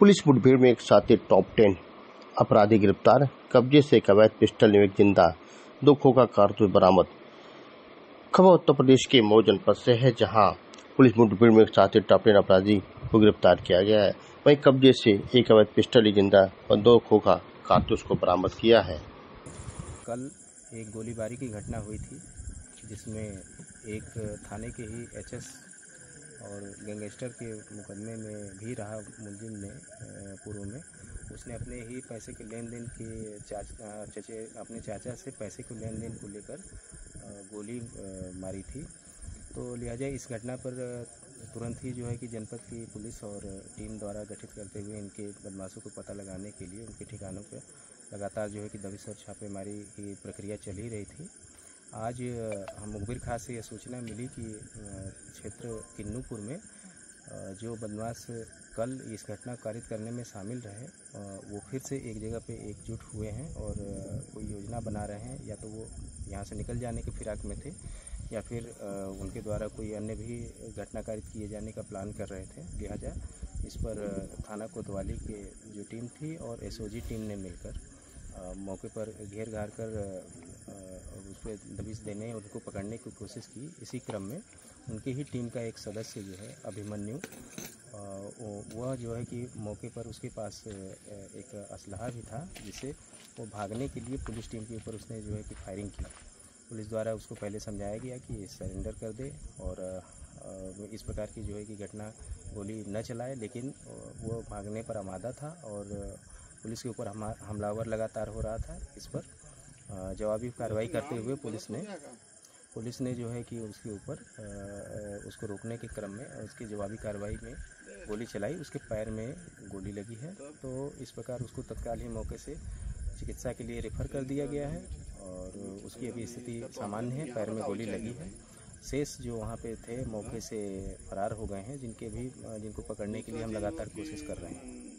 Police मुठभेड़ में एक साथ ही टॉप 10 अपराधी गिरफ्तार। कब्जे से एक अवैध पिस्टल में एक जिंदा 2 खोखा कारतूस बरामद। खबर उत्तर प्रदेश के मऊ जनपद से है, जहां पुलिस मुठभेड़ में एक साथ ही टॉप 10 अपराधी को गिरफ्तार किया गया है। वहीं कब्जे से एक अवैध पिस्टल, जिंदा और 2 खोखा कारतूस को बरामद किया है। कल एक गोलीबारी की घटना हुई थी, जिसमें एक थाने के ही एचएस और गैंगस्टर के मुकदमे में भी रहा मुलजिम ने पूर्व में उसने अपने ही पैसे के लेन देन के अपने चाचा से पैसे के लेन देन को लेकर गोली मारी थी। तो लिहाजा इस घटना पर तुरंत ही जो है कि जनपद की पुलिस और टीम द्वारा गठित करते हुए इनके बदमाशों को पता लगाने के लिए उनके ठिकानों पर लगातार जो है कि दबिश और छापेमारी की प्रक्रिया चल ही रही थी। आज हम मुखबिर खास से यह सूचना मिली कि क्षेत्र किन्नूपुर में जो बदमाश कल इस घटना को कारित करने में शामिल रहे, वो फिर से एक जगह पे एकजुट हुए हैं और कोई योजना बना रहे हैं। या तो वो यहाँ से निकल जाने के फिराक में थे, या फिर उनके द्वारा कोई अन्य भी घटना कारित किए जाने का प्लान कर रहे थे। लिहाजा इस पर थाना कोतवाली के जो टीम थी और एसओजी टीम ने मिलकर मौके पर घेर घार कर उस पर दबिश देने और उनको पकड़ने की कोशिश की। इसी क्रम में उनकी ही टीम का एक सदस्य जो है अभिमन्यु, वह जो है कि मौके पर उसके पास एक असलहा भी था, जिससे वो भागने के लिए पुलिस टीम के ऊपर उसने जो है कि फायरिंग की। पुलिस द्वारा उसको पहले समझाया गया कि सरेंडर कर दे और इस प्रकार की जो है कि घटना गोली न चलाए, लेकिन वो भागने पर आमादा था और पुलिस के ऊपर हमलावर लगातार हो रहा था। इस पर जवाबी कार्रवाई करते हुए पुलिस ने जो है कि उसके ऊपर उसको रोकने के क्रम में उसकी जवाबी कार्रवाई में गोली चलाई। उसके पैर में गोली लगी है, तो इस प्रकार उसको तत्काल ही मौके से चिकित्सा के लिए रेफर कर दिया गया है और उसकी अभी स्थिति सामान्य है, पैर में गोली लगी है। शेष जो वहाँ पे थे मौके से फरार हो गए हैं, जिनको पकड़ने के लिए हम लगातार कोशिश कर रहे हैं।